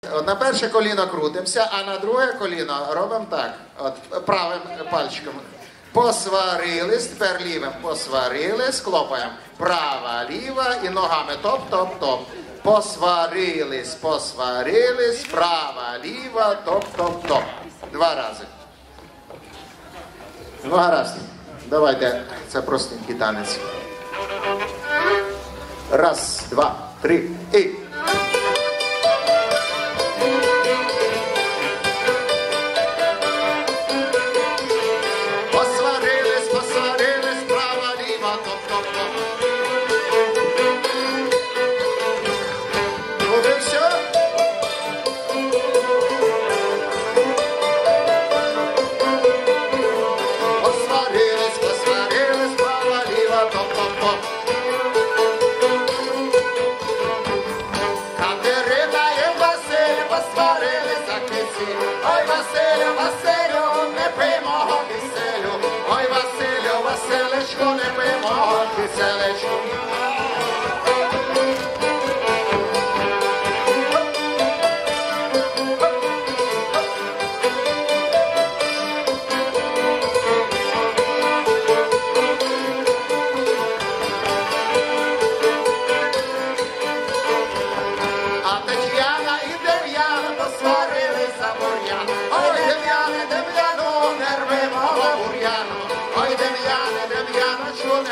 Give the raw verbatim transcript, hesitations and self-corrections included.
От на перше коліно крутимося, а на друге коліно робимо так. От правим пальчиком. Посварились, тепер лівим посварились, клопаємо. Права, ліва і ногами топ-топ-топ. Посварились, посварились, права, ліва, топ-топ-топ. Два рази. Ну, гаразд. Давайте, це простенький танець. Раз, два, три і... Посварились, посварились, права, ліва, топ-топ-топ. Уже все? Посварились, посварились, права, ліва, топ-топ-топ. Катерина і Василь посварились за кисі. Ой, Василю, Василю, не пий мого киселю. Ой, Василю, Василечку, не пий мого киселечку. А Тетяна і Дем'ян посварились за бур'ян. Ой, Дем'яне, Дем'яну, не рви мого бур'яну. Ой, Дем'яне, Дем'яночку,